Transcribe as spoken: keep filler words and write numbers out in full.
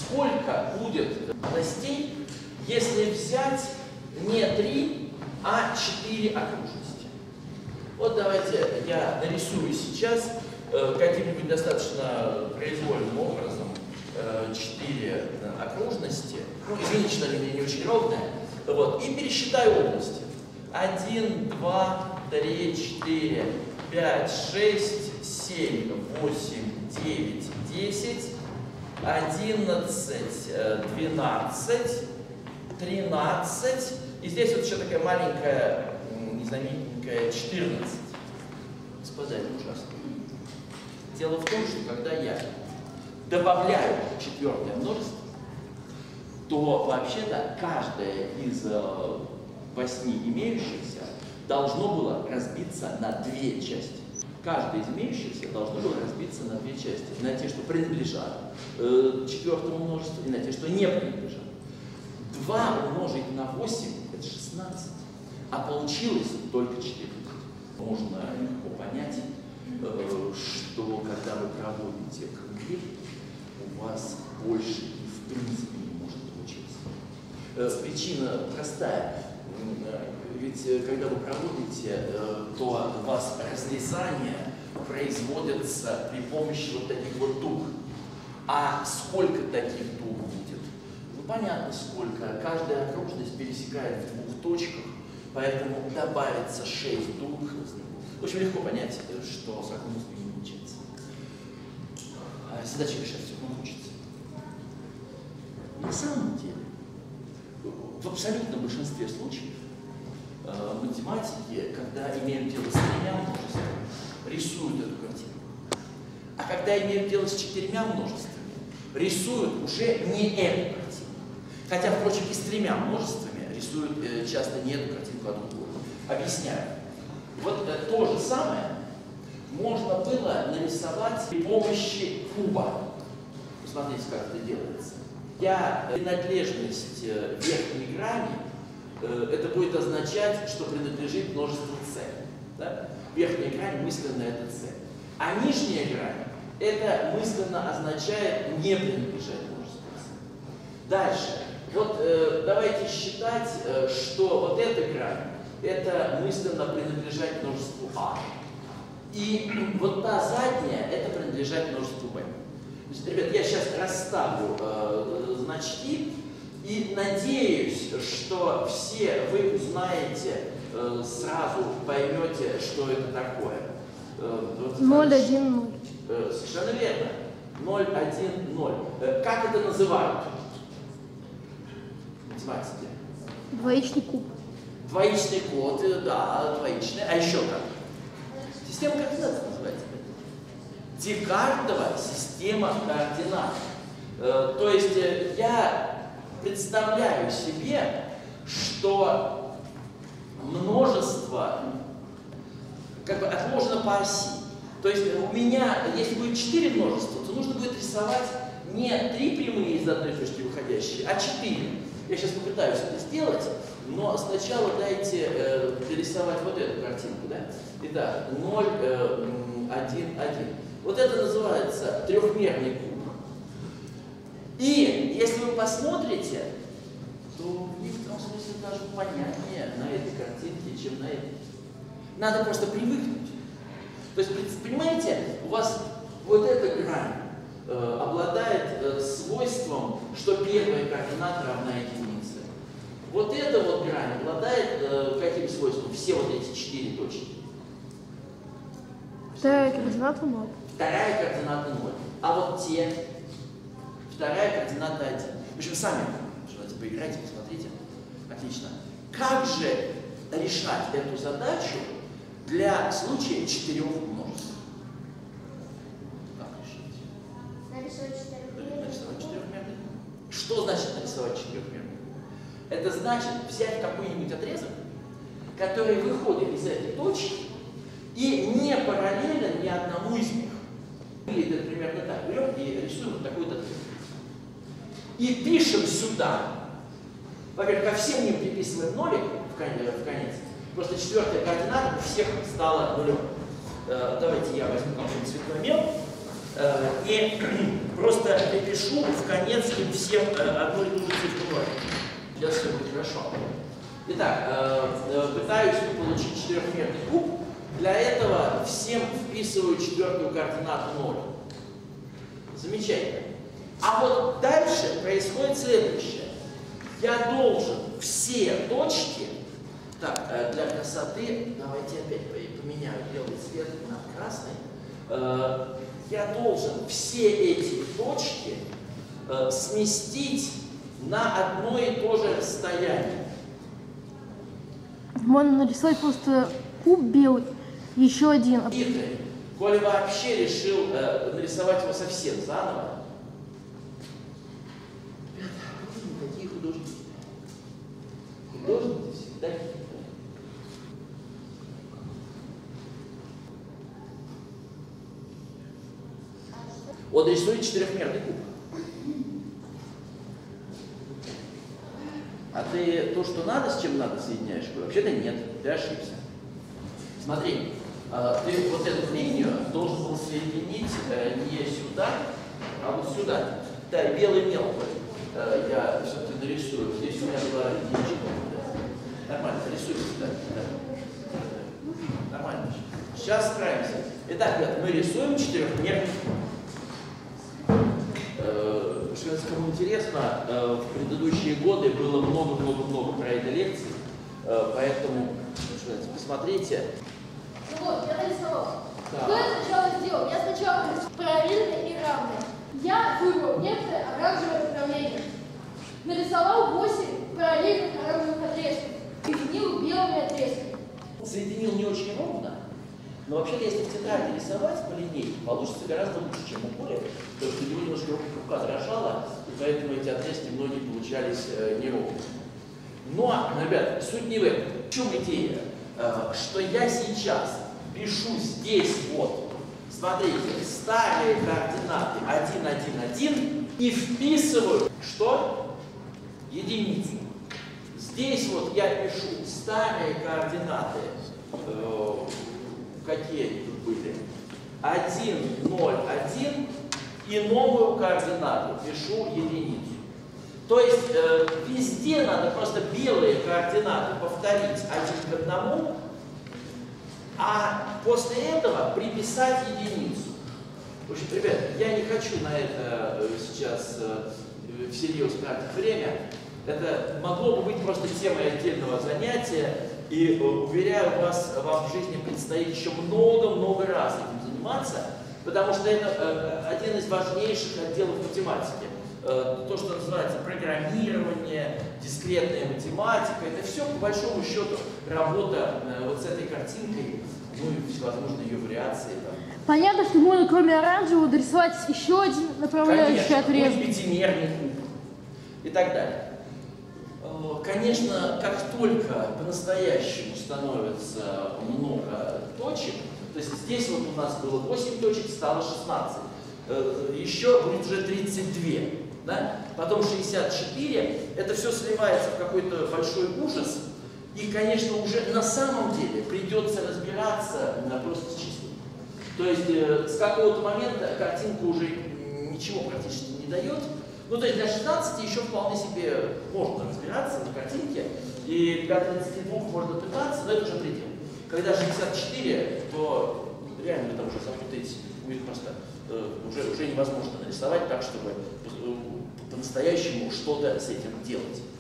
сколько будет областей, если взять не три, а четыре окружности. Вот давайте я нарисую сейчас э, каким-нибудь достаточно произвольным образом четыре э, окружности. Ну, извините, что они не очень ровные. Вот, и пересчитаю области. один, два, три, четыре, пять, шесть, семь, восемь, девять, десять, одиннадцать, двенадцать, тринадцать. И здесь вот еще такая маленькая, незаметненькая, четырнадцать. Господа, это ужасно. Дело в том, что когда я добавляю четвертое множество, то вообще-то каждая из э, восьми имеющихся должно было разбиться на две части. Каждая из имеющихся должно было разбиться на две части. На те, что принадлежат э, четвертому множеству, и на те, что не принадлежат. два умножить на восемь – это шестнадцать, а получилось только четырнадцать. Можно легко понять, э, что когда вы проводите круги, у вас больше и в принципе не может получиться. Э, причина простая. Ведь когда вы проводите, то у вас разрезание производится при помощи вот таких вот дуг. А сколько таких дуг будет? Ну, понятно, сколько. Каждая окружность пересекает в двух точках, поэтому добавится шесть дуг. Очень легко понять, что с окружностью не получается. Задача решать все равно учится. На самом деле, в абсолютном большинстве случаев математики, когда имеют дело с тремя множествами, рисуют эту картину. А когда имеют дело с четырьмя множествами, рисуют уже не эту картину. Хотя, впрочем, и с тремя множествами рисуют э, часто не эту картинку, а другую. Объясняю. Вот э, то же самое можно было нарисовать при помощи куба. Посмотрите, как это делается. Я принадлежность э, верхней грани, это будет означать, что принадлежит множеству c. Да? Верхняя грань мысленно это c. А нижняя грань это мысленно означает не принадлежать множеству c. Дальше. Вот э, давайте считать, э, что вот эта грань это мысленно принадлежать множеству а. И вот та задняя это принадлежать множеству b. Значит, ребят, я сейчас расставлю э, значки. И надеюсь, что все вы узнаете, э, сразу поймете, что это такое. Э, ноль, один, ноль. Э, совершенно верно. ноль, один, ноль. Э, как это называют? Математики. Двоичный куб. Двоичный код, да, двоичный. А еще как? Система координат называется. Декартова система координат. Э, то есть э, я представляю себе, что множество как бы отложено по оси. То есть у меня, если будет четыре множества, то нужно будет рисовать не три прямые из одной точки выходящие, а четыре. Я сейчас попытаюсь это сделать, но сначала дайте э, дорисовать вот эту картинку. Да? Итак, ноль, один, один. Вот это называется трехмерный куб. И если вы посмотрите, то в некотором смысле даже понятнее на этой картинке, чем на этой. Надо просто привыкнуть. То есть, понимаете, у вас вот эта грань э, обладает э, свойством, что первая координата равна единице. Вот эта вот грань обладает э, каким свойством? Все вот эти четыре точки. Вторая координата ноль. Вторая координата ноль. А вот те... Вторая координата один. В общем, сами желаете поиграйте, посмотрите. Отлично. Как же решать эту задачу для случая четырех множеств? Как решить? Нарисовать четырехмерный. Нарисовать четырехмерный. Что значит нарисовать четырехмерный? Это значит взять какой-нибудь отрезок, который выходит из этой точки и не параллелен ни одному из них. Выглядит примерно так. Берем и рисуем вот такой-то отрезок. И пишем сюда. Во-первых, ко всем ним приписываем нолик в конец. В конец. Просто четвертая координата у всех стала нулем. Э, давайте я возьму какой-нибудь цветной мел. Э, и просто перепишу в конец им всем одну и ту же цифру ноль. Сейчас все будет хорошо. Итак, пытаюсь получить четырехмерный куб. Для этого всем вписываю четвертую координату ноль. Замечательно. А вот дальше происходит следующее. Я должен все точки, так, для красоты, давайте опять поменяю белый цвет на красный. Я должен все эти точки сместить на одно и то же расстояние. Можно нарисовать просто куб белый, еще один. Хитрый. Коля вообще решил э, нарисовать его совсем заново. Ребята, вы не такие художники. Художники всегда хитрые. Он рисует четырехмерный куб. А ты то, что надо, с чем надо, соединяешь? Вообще-то нет, ты ошибся. Смотри, ты вот эту линию должен был соединить не сюда, а вот сюда. Да, белый мелкий. Я все-таки нарисую. Здесь у меня была единичка. Нормально, рисуй сюда. Нормально. Сейчас справимся. Итак, ребят, мы рисуем четырехмерный куб. Кому интересно, в предыдущие годы было много-много-много про это лекций, поэтому посмотрите. Ну вот, я нарисовал. Да. Что я сначала сделал? Я сначала нарисовал параллельные и равные. Я выбрал некоторое оранжевое направление. Нарисовал восемь параллельных оранжевых отрезков. Соединил белыми отрезками. Соединил не очень ровно, но вообще-то, если в тетради рисовать по линейке, получится гораздо лучше, чем у Коли, потому что у него немножко рука дрожала, и поэтому эти отрезки многие получались э, неровными. Но, ребят, суть не в этом. В чем идея? Э, что я сейчас пишу здесь вот, смотрите, старые координаты один, один, один и вписываю, что? Единицу. Здесь вот я пишу старые координаты, э, какие они тут были? один, ноль, один и новую координату пишу единицу. То есть э, везде надо просто белые координаты повторить один к одному, а после этого приписать единицу. В общем, ребят, я не хочу на это сейчас э, всерьез тратить время. Это могло бы быть просто темой отдельного занятия. И уверяю вас, вам в жизни предстоит еще много-много раз этим заниматься, потому что это э, один из важнейших отделов математики. Э, то, что называется программирование, дискретная математика, это все, по большому счету, работа э, вот с этой картинкой, ну и всевозможные ее вариации. Там. Понятно, что можно кроме оранжевого дорисовать еще один направляющий отрезок. Конечно, пятимерный куб и так далее. Конечно, как только по-настоящему становится много точек, то есть здесь вот у нас было восемь точек, стало шестнадцать, еще будет уже тридцать два, да? Потом шестьдесят четыре, это все сливается в какой-то большой ужас, и, конечно, уже на самом деле придется разбираться просто с числами. То есть с какого-то момента картинка уже ничего практически не дает. Ну, то есть для шестнадцати еще вполне себе можно разбираться на картинке, и для тридцати двух можно пытаться, но это уже предел. Когда шестьдесят четыре, то реально вы там уже запутаетесь, будет просто э, уже, уже невозможно нарисовать так, чтобы э, по-настоящему что-то с этим делать.